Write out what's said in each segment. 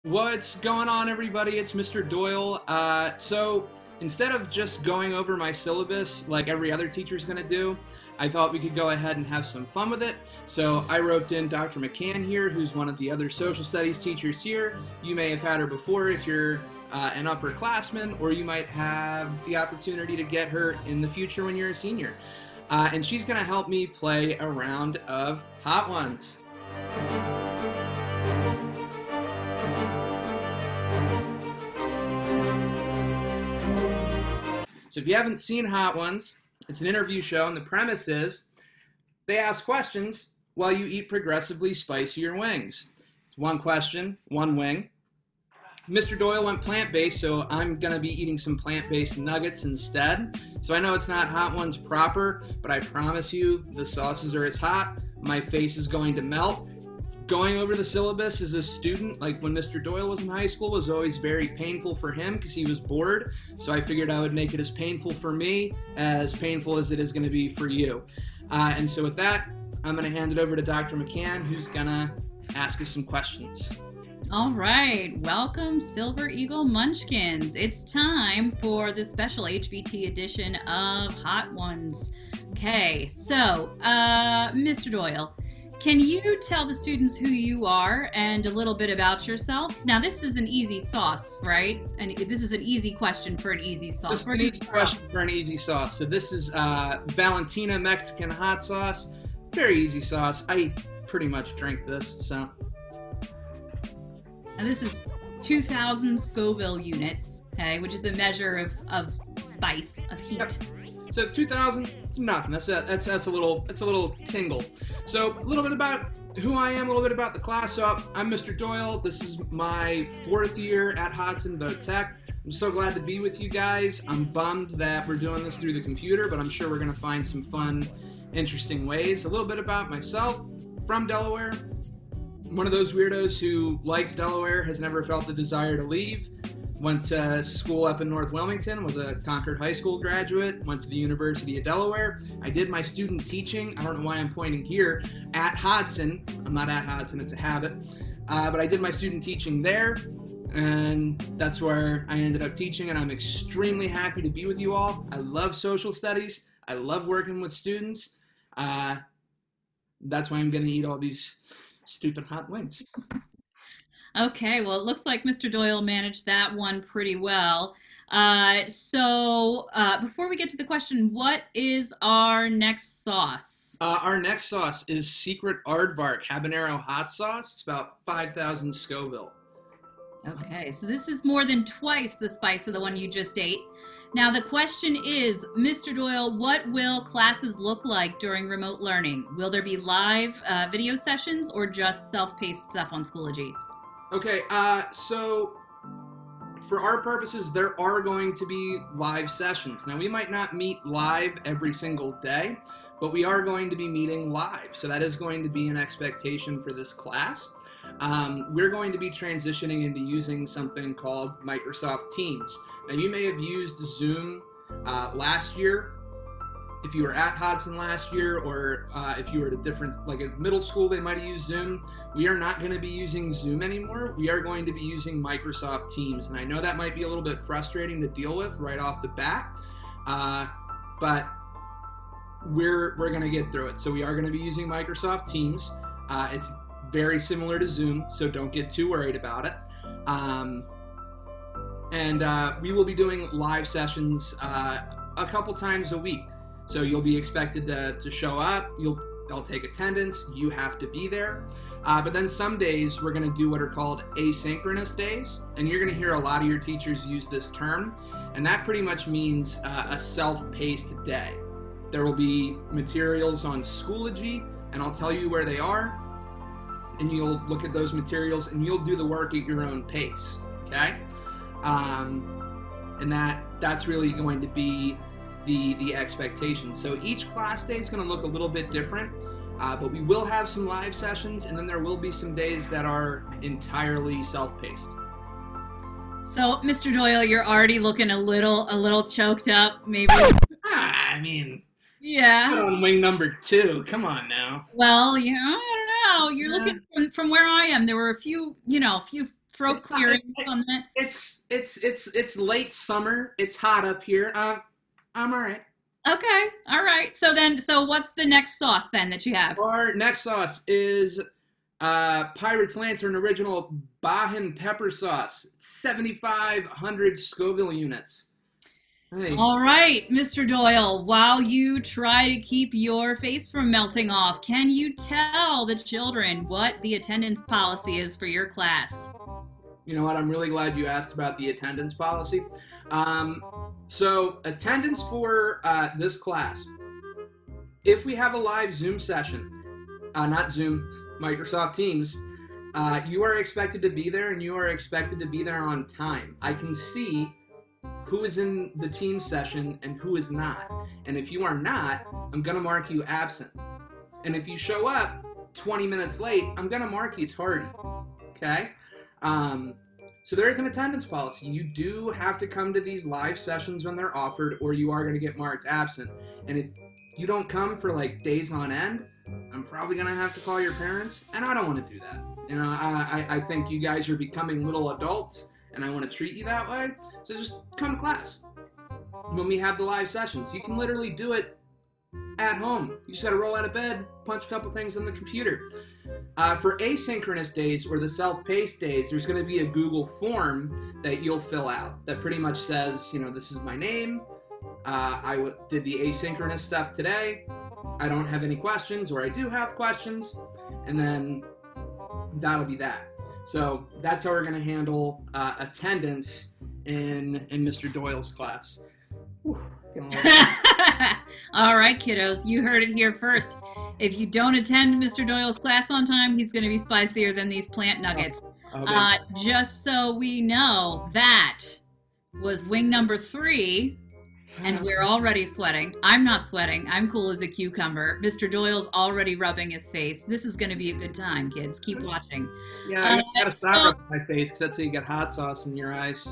What's going on, everybody? It's Mr. Doyle. So instead of just going over my syllabus like every other teacher's going to do, I thought we could go ahead and have some fun with it. So I roped in Dr. McCann here, who's one of the other social studies teachers here. You may have had her before if you're an upperclassman, or you might have the opportunity to get her in the future when you're a senior. And she's going to help me play a round of Hot Ones. So if you haven't seen Hot Ones, it's an interview show, and the premise is they ask questions while you eat progressively spicier wings. It's one question, one wing. Mr. Doyle went plant-based, so I'm going to be eating some plant-based nuggets instead. So I know it's not Hot Ones proper, but I promise you the sauces are as hot. My face is going to melt. Going over the syllabus as a student, like when Mr. Doyle was in high school, was always very painful for him because he was bored. So I figured I would make it as painful for me as painful as it is going to be for you. And so with that, I'm going to hand it over to Dr. McCann, who's going to ask us some questions. All right, welcome Silver Eagle Munchkins. It's time for the special HBT edition of Hot Ones. Okay, so Mr. Doyle, can you tell the students who you are and a little bit about yourself? Now, this is an easy sauce, right? And this is an easy question for an easy sauce. This is an easy question for an easy sauce. So this is Valentina Mexican hot sauce. Very easy sauce. I pretty much drink this, so. And this is 2,000 Scoville units, okay, which is a measure of spice, of heat. Yep. So 2,000, nothing. That's a little tingle. So a little bit about who I am, a little bit about the class. So I'm Mr. Doyle. This is my 4th year at Hodson Tech. I'm so glad to be with you guys. I'm bummed that we're doing this through the computer, but I'm sure we're going to find some fun, interesting ways. A little bit about myself. From Delaware. One of those weirdos who likes Delaware, has never felt the desire to leave. Went to school up in North Wilmington, was a Concord High School graduate, went to the University of Delaware. I did my student teaching, I don't know why I'm pointing here, at Hodson. I'm not at Hodson, it's a habit. But I did my student teaching there, and that's where I ended up teaching, and I'm extremely happy to be with you all. I love social studies. I love working with students. That's why I'm going to eat all these stupid hot wings. Okay, well, it looks like Mr. Doyle managed that one pretty well. So before we get to the question, what is our next sauce? Our next sauce is Secret Aardvark Habanero Hot Sauce. It's about 5,000 Scoville. Okay, so this is more than twice the spice of the one you just ate. Now the question is, Mr. Doyle, what will classes look like during remote learning? Will there be live video sessions or just self-paced stuff on Schoology? Okay, so for our purposes, there are going to be live sessions. Now, we might not meet live every single day, but we are going to be meeting live. So that is going to be an expectation for this class. We're going to be transitioning into using something called Microsoft Teams. Now, you may have used Zoom last year, if you were at Hodson last year, or if you were at a different, like at middle school, they might have used Zoom. We are not going to be using Zoom anymore. We are going to be using Microsoft Teams. And I know that might be a little bit frustrating to deal with right off the bat, but we're going to get through it. So we are going to be using Microsoft Teams. It's very similar to Zoom, so don't get too worried about it. And we will be doing live sessions a couple times a week. So you'll be expected to show up, they'll take attendance, you have to be there. But then some days we're going to do what are called asynchronous days, and you're going to hear a lot of your teachers use this term, and that pretty much means a self-paced day. There will be materials on Schoology, and I'll tell you where they are, and you'll look at those materials, and you'll do the work at your own pace, okay? And that's really going to be the expectation. So each class day is going to look a little bit different, but we will have some live sessions, and then there will be some days that are entirely self-paced. So, Mr. Doyle, you're already looking a little choked up, maybe. I mean, yeah. On wing number 2. Come on now. Well, yeah, I don't know. You're looking from where I am. There were a few throat clearing on that? It's late summer. It's hot up here. I'm all right. Okay, all right. So what's the next sauce then that you have? Our next sauce is Pirate's Lantern Original Bajan Pepper Sauce, 7,500 Scoville units. Hey. All right, Mr. Doyle, while you try to keep your face from melting off, can you tell the children what the attendance policy is for your class? You know what? I'm really glad you asked about the attendance policy. So attendance for this class, if we have a live Zoom session, not Zoom, Microsoft Teams, you are expected to be there, and you are expected to be there on time. I can see who is in the team session and who is not. And if you are not, I'm going to mark you absent. And if you show up 20 minutes late, I'm going to mark you tardy. Okay? So there is an attendance policy. You do have to come to these live sessions when they're offered, or you are going to get marked absent. And if you don't come for like days on end, I'm probably going to have to call your parents, and I don't want to do that. You know, I think you guys are becoming little adults, and I want to treat you that way. So just come to class. When we have the live sessions, you can literally do it at home. You just got to roll out of bed, punch a couple things on the computer. For asynchronous days or the self-paced days, there's going to be a Google form that you'll fill out that pretty much says, you know, this is my name. I did the asynchronous stuff today. I don't have any questions, or I do have questions, and then that'll be that. So that's how we're going to handle attendance in Mr. Doyle's class. Whew. All right, kiddos, you heard it here first. If you don't attend Mr. Doyle's class on time, he's going to be spicier than these plant nuggets. Okay. Just so we know, that was wing number 3, and we're already sweating. I'm not sweating. I'm cool as a cucumber. Mr. Doyle's already rubbing his face. This is going to be a good time, kids. Keep watching. Yeah, I gotta stop rubbing my face, because that's how you get hot sauce in your eyes.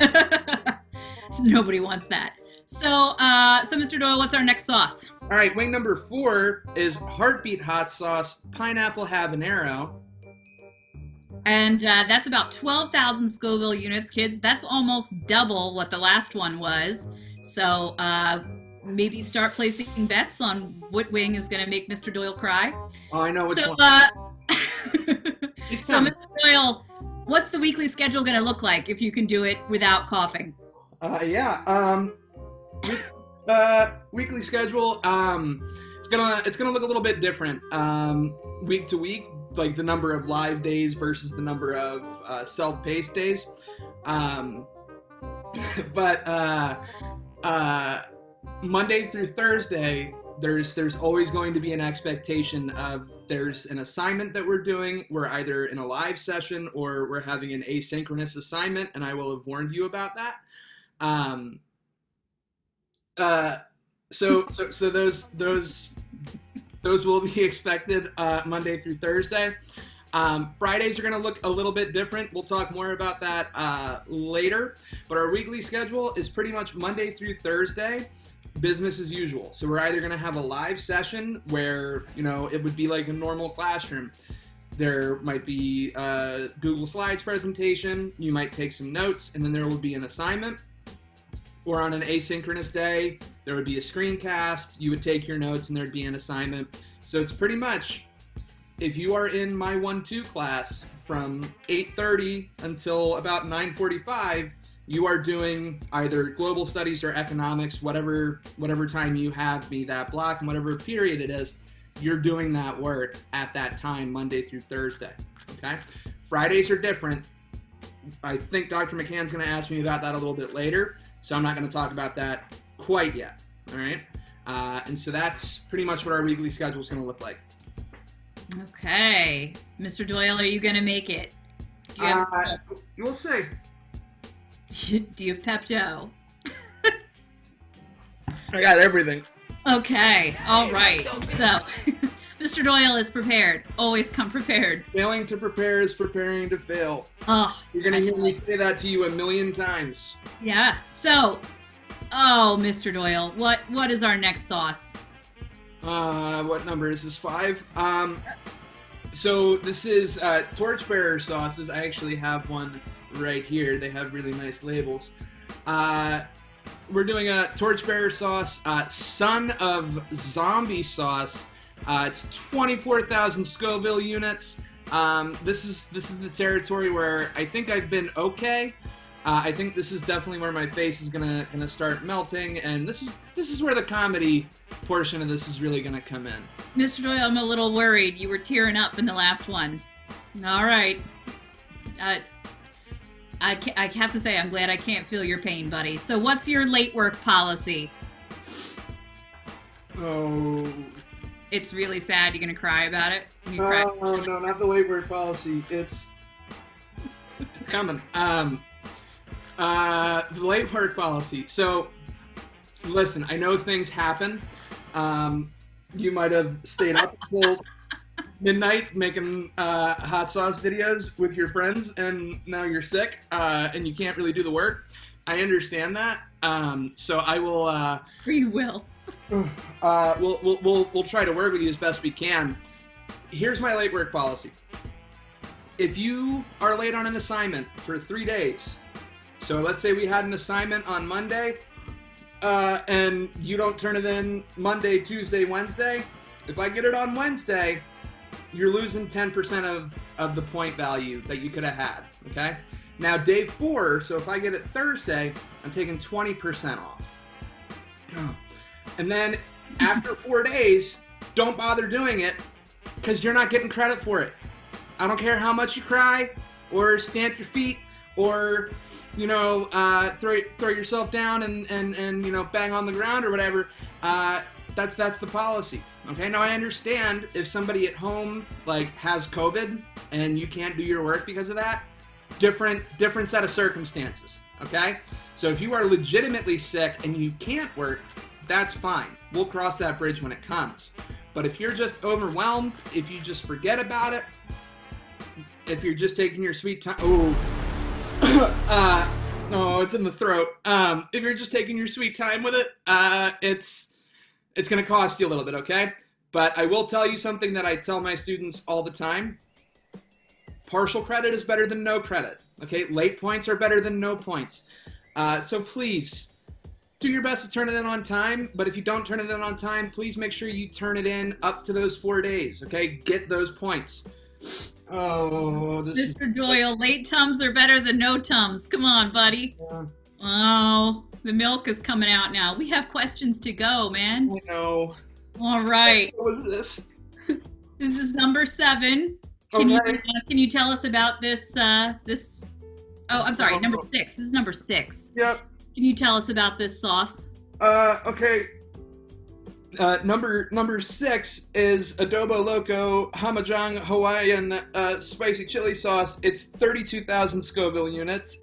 Nobody wants that. So Mr. Doyle, what's our next sauce? All right, wing number 4 is Heartbeat Hot Sauce Pineapple Habanero. And that's about 12,000 Scoville units, kids. That's almost double what the last one was. So maybe start placing bets on what wing is going to make Mr. Doyle cry. Oh, I know which one. So Mr. Doyle, what's the weekly schedule going to look like if you can do it without coughing? Weekly schedule. It's gonna look a little bit different. Week to week, like the number of live days versus the number of self-paced days. But Monday through Thursday, there's always going to be an expectation of there's an assignment that we're doing. We're either in a live session or we're having an asynchronous assignment, and I will have warned you about that. So those will be expected Monday through Thursday. Fridays are going to look a little bit different. We'll talk more about that later. But our weekly schedule is pretty much Monday through Thursday, business as usual. So we're either going to have a live session where, you know, it would be like a normal classroom. There might be a Google Slides presentation. You might take some notes, and then there will be an assignment. Or on an asynchronous day, there would be a screencast. You would take your notes, and there'd be an assignment. So it's pretty much, if you are in my 1-2 class from 8:30 until about 9:45, you are doing either global studies or economics, whatever time you have me that block, and whatever period it is, you're doing that work at that time, Monday through Thursday. Okay? Fridays are different. I think Dr. McCann's going to ask me about that a little bit later. So I'm not going to talk about that quite yet, all right? And so that's pretty much what our weekly schedule is going to look like. Okay. Mr. Doyle, are you going to make it? Do you have we'll see. Do you have Pepto? I got everything. Okay. All right. So Mr. Doyle is prepared. Always come prepared. Failing to prepare is preparing to fail. Oh, you're going to hear me say that to you a million times. Yeah. So, Mr. Doyle, what is our next sauce? What number is this? 5? So this is Torchbearer sauces. I actually have one right here. They have really nice labels. We're doing a Torchbearer sauce, Son of Zombie sauce. It's 24,000 Scoville units. This is the territory where I think I've been okay. I think this is definitely where my face is gonna start melting, and this is where the comedy portion of this is really gonna come in. Mr. Doyle, I'm a little worried. You were tearing up in the last one. All right. I have to say, I'm glad I can't feel your pain, buddy. So what's your late work policy? Oh. It's really sad. You're going to cry about it? No, not the late work policy. It's coming. The late work policy. So, listen, I know things happen. You might have stayed up until midnight making hot sauce videos with your friends, and now you're sick, and you can't really do the work. I understand that. So I will. Free will. We'll try to work with you as best we can. Here's my late work policy. If you are late on an assignment for 3 days, so let's say we had an assignment on Monday, and you don't turn it in Monday, Tuesday, Wednesday, if I get it on Wednesday, you're losing 10% of the point value that you could have had, okay? Now, day 4, so if I get it Thursday, I'm taking 20% off. And then after 4 days, don't bother doing it because you're not getting credit for it. I don't care how much you cry or stamp your feet or, you know, throw yourself down and you know, bang on the ground or whatever. That's the policy. Okay, now I understand if somebody at home like has COVID and you can't do your work because of that, different set of circumstances. Okay, so if you are legitimately sick and you can't work, that's fine. We'll cross that bridge when it comes. But if you're just overwhelmed, if you just forget about it, if you're just taking your sweet time, oh, it's in the throat. If you're just taking your sweet time with it, it's going to cost you a little bit, okay? But I will tell you something that I tell my students all the time. Partial credit is better than no credit, okay? Late points are better than no points. So please, do your best to turn it in on time, but if you don't turn it in on time, please make sure you turn it in up to those 4 days, okay? Get those points. Oh, this Mr. Doyle, late tums are better than no tums. Come on, buddy. Yeah. Oh, the milk is coming out now. We have questions to go, man. I know. All right. What was this? This is number 7. Can you tell us about this? Oh, I'm sorry, number 6. This is number 6. Yep. Can you tell us about this sauce? Okay. Number 6 is Adobo Loco Hamajang Hawaiian spicy chili sauce. It's 32,000 Scoville units.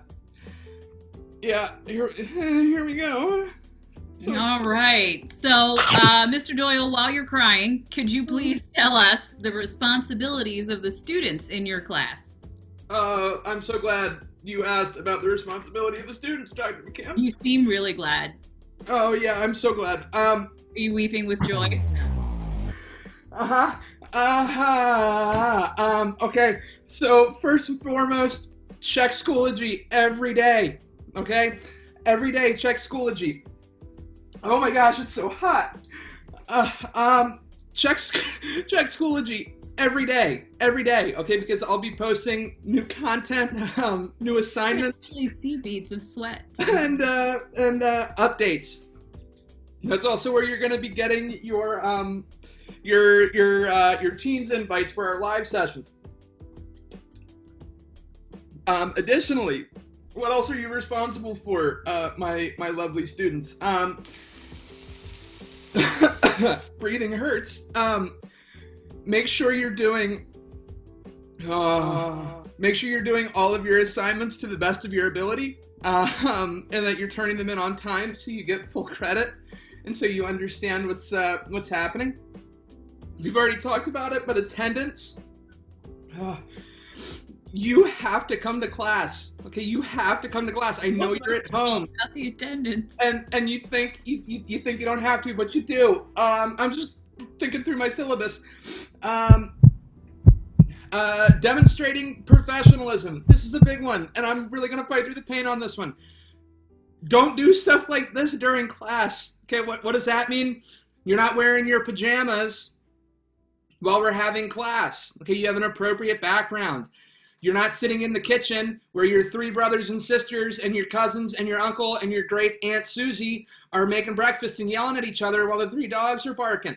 Yeah, here we go. All right. So, Mr. Doyle, while you're crying, could you please tell us the responsibilities of the students in your class? I'm so glad you asked about the responsibility of the students, Dr. McCann. You seem really glad. Oh, yeah, I'm so glad. Are you weeping with joy? Okay, so first and foremost, check Schoology every day, okay? Every day, check Schoology. Oh my gosh, it's so hot. Check Schoology every day, okay? Because I'll be posting new content, new assignments. I see beads of sweat. And updates. That's also where you're going to be getting your team's invites for our live sessions. Additionally, what else are you responsible for, my lovely students? Breathing hurts. Make sure you're doing all of your assignments to the best of your ability, and that you're turning them in on time so you get full credit and so you understand what's happening. We've already talked about it, but attendance. You have to come to class, okay? You have to come to class. I know you're at home. About the attendance. And you think you think you don't have to, but you do. I'm just thinking through my syllabus. Demonstrating professionalism. This is a big one, and I'm really going to fight through the pain on this one. Don't do stuff like this during class. Okay, what does that mean? You're not wearing your pajamas while we're having class. Okay, you have an appropriate background. You're not sitting in the kitchen where your 3 brothers and sisters and your cousins and your uncle and your great Aunt Susie are making breakfast and yelling at each other while the 3 dogs are barking.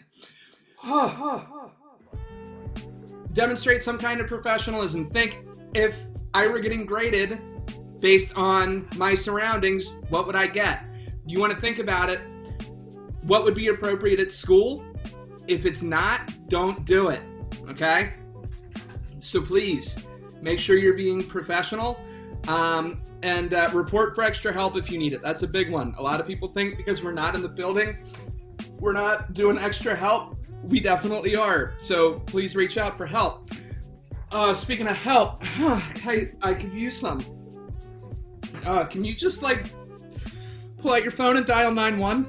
Demonstrate some kind of professionalism. Think, if I were getting graded based on my surroundings, what would I get? You want to think about it. What would be appropriate at school? If it's not, don't do it, okay? So please, make sure you're being professional, and report for extra help if you need it. That's a big one. A lot of people think because we're not in the building, we're not doing extra help. We definitely are. So please reach out for help. Speaking of help, I could use some. Can you just pull out your phone and dial 911?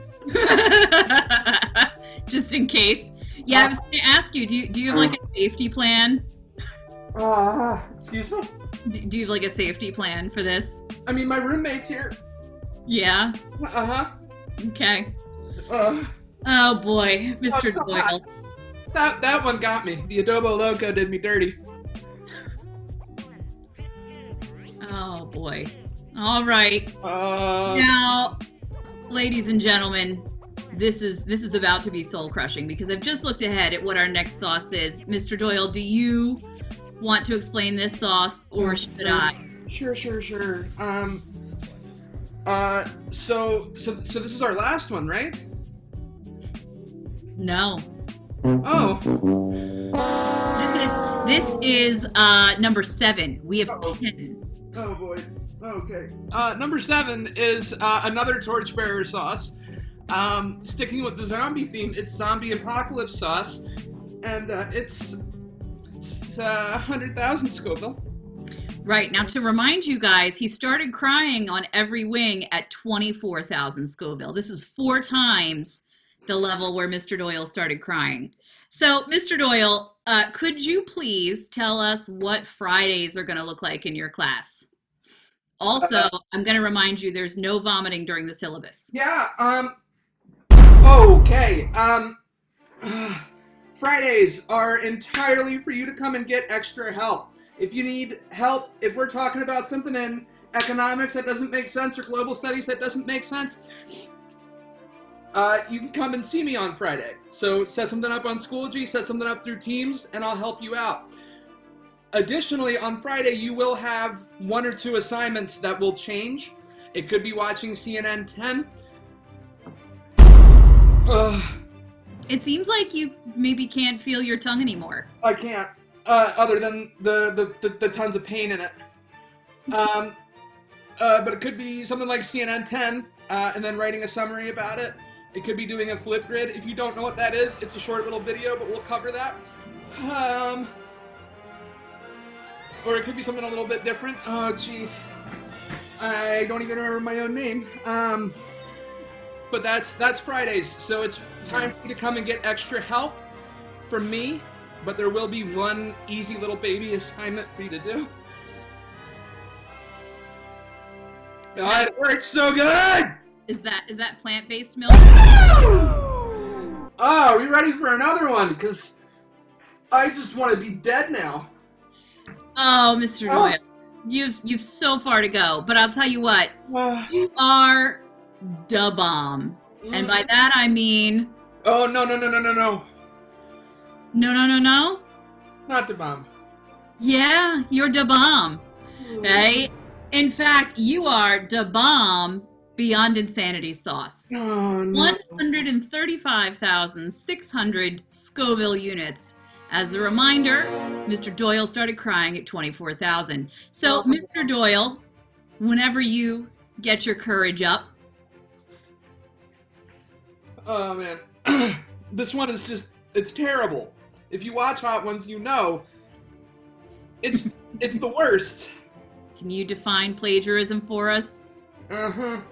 Just in case. Yeah, I was going to ask you, do you have a safety plan? Excuse me? Do you have a safety plan for this? I mean, my roommate's here. Yeah? Okay. Oh boy, Mr. Doyle. That one got me. The adobo loco did me dirty. Oh boy. All right. Now, ladies and gentlemen, this is about to be soul crushing because I've just looked ahead at what our next sauce is. Mr. Doyle, do you want to explain this sauce, or should I? Sure. So this is our last one, right? No. Oh. This is number 7. We have 10. Oh boy. Okay. Number 7 is another torchbearer sauce. Sticking with the zombie theme, it's zombie apocalypse sauce, and it's 100,000 Scoville. Right. Now, to remind you guys, he started crying on every wing at 24,000 Scoville. This is 4 times the level where Mr. Doyle started crying. So, Mr. Doyle, could you please tell us what Fridays are going to look like in your class? Also, I'm going to remind you there's no vomiting during the syllabus. Yeah, okay. Fridays are entirely for you to come and get extra help. If you need help, if we're talking about something in economics that doesn't make sense or global studies that doesn't make sense, you can come and see me on Friday. So set something up on Schoology, set something up through Teams, and I'll help you out. Additionally, on Friday, you will have 1 or 2 assignments that will change. It could be watching CNN 10. It seems like you maybe can't feel your tongue anymore. I can't, other than the tons of pain in it. But it could be something like CNN 10, and then writing a summary about it. It could be doing a flip grid. If you don't know what that is, it's a short little video, but we'll cover that. Or it could be something a little bit different. Oh, jeez. I don't even remember my own name. But that's Fridays, so it's time for you to come and get extra help from me, but there will be 1 easy little baby assignment for you to do. God, it works so good! Is that plant-based milk? Oh, are we ready for another one? Because I just want to be dead now. Oh, Mr. Doyle, you've so far to go, but I'll tell you what, you are da bomb, and by that I mean. Oh no! No. Not da bomb. Yeah, you're da bomb. Right? In fact, you are da bomb beyond insanity sauce. Oh no. 135,600 Scoville units. As a reminder, Mr. Doyle started crying at 24,000. So, Mr. Doyle, whenever you get your courage up. Oh, man. This one is just, it's terrible. If you watch Hot Ones, you know, it's the worst. Can you define plagiarism for us? Uh-huh.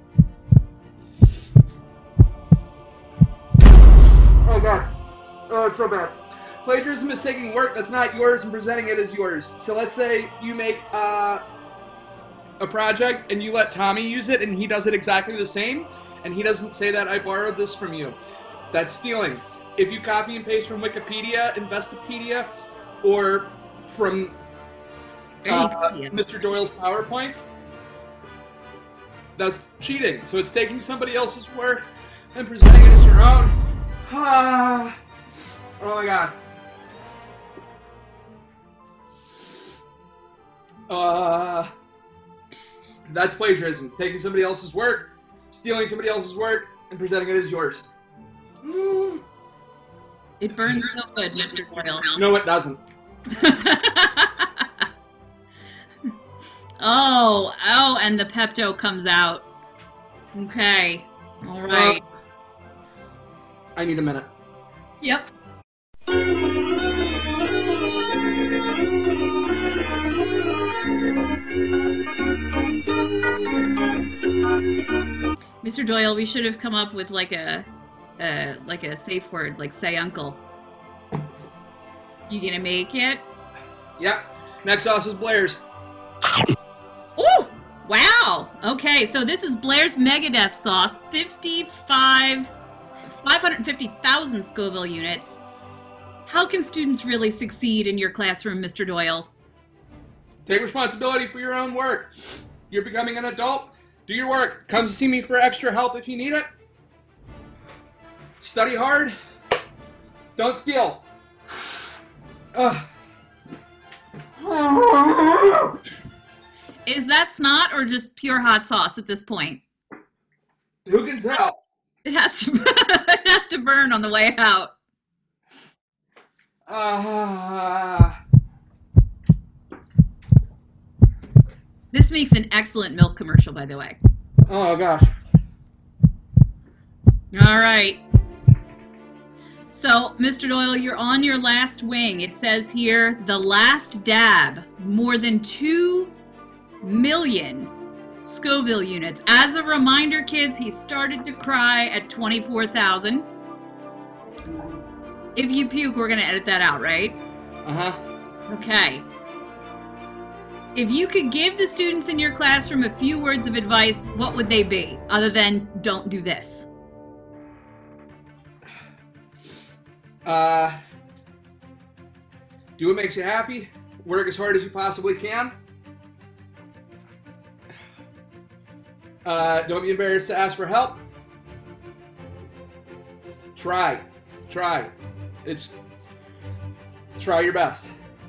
Oh, God. Oh, so bad. Plagiarism is taking work that's not yours and presenting it as yours. So let's say you make a project and you let Tommy use it and he does it exactly the same and he doesn't say that I borrowed this from you. That's stealing. If you copy and paste from Wikipedia, Investopedia, or from Mr. Doyle's PowerPoints, that's cheating. So it's taking somebody else's work and presenting it as your own. Oh my god. That's plagiarism. Taking somebody else's work, stealing somebody else's work, and presenting it as yours. It burns so good, Mr. Doyle. No, it doesn't. Oh, and the Pepto comes out. Okay. All right. I need a minute. Yep. Mr. Doyle, we should have come up with like a safe word, like say uncle. You gonna make it? Yep. Next sauce is Blair's. Ooh! Wow! Okay, so this is Blair's Megadeth sauce, 550,000 Scoville units. How can students really succeed in your classroom, Mr. Doyle? Take responsibility for your own work. You're becoming an adult. Do your work. Come see me for extra help if you need it. Study hard. Don't steal. Is that snot or just pure hot sauce at this point? Who can tell? It has to it has to burn on the way out. This makes an excellent milk commercial, by the way. Oh gosh. All right. So, Mr. Doyle, you're on your last wing. It says here, the last dab, more than 2 million Scoville units. As a reminder, kids, he started to cry at 24,000. If you puke, we're going to edit that out, right? Uh-huh. Okay. If you could give the students in your classroom a few words of advice, what would they be, other than don't do this? Do what makes you happy. Work as hard as you possibly can. Don't be embarrassed to ask for help. Try. Try your best.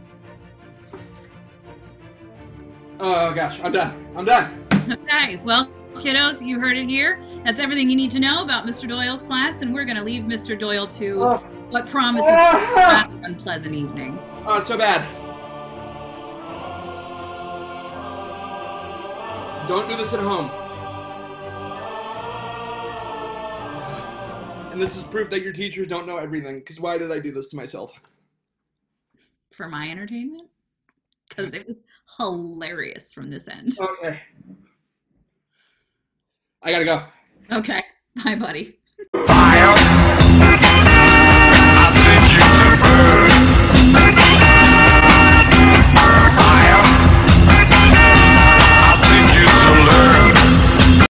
Oh gosh, I'm done. Okay, well, kiddos, you heard it here. That's everything you need to know about Mr. Doyle's class, and we're going to leave Mr. Doyle to what promises an unpleasant evening. Oh, it's so bad. Don't do this at home. And this is proof that your teachers don't know everything, because why did I do this to myself? For my entertainment? Because it was hilarious from this end. Okay. I gotta go. Okay. Bye, buddy.